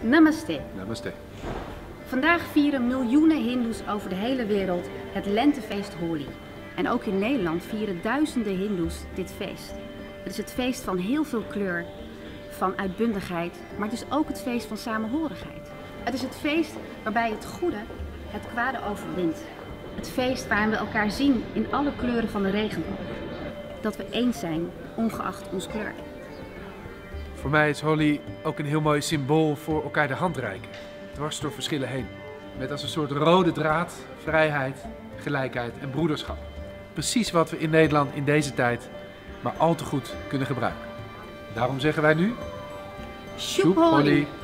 Namaste. Namaste. Vandaag vieren miljoenen Hindoes over de hele wereld het lentefeest Holi. En ook in Nederland vieren duizenden Hindoes dit feest. Het is het feest van heel veel kleur, van uitbundigheid, maar het is ook het feest van samenhorigheid. Het is het feest waarbij het goede het kwade overwint. Het feest waarin we elkaar zien in alle kleuren van de regenboog. Dat we eens zijn, ongeacht ons kleur. Voor mij is Holi ook een heel mooi symbool voor elkaar de hand reiken. Dwars door verschillen heen. Met als een soort rode draad vrijheid, gelijkheid en broederschap. Precies wat we in Nederland in deze tijd maar al te goed kunnen gebruiken. Daarom zeggen wij nu... Shubh Holi!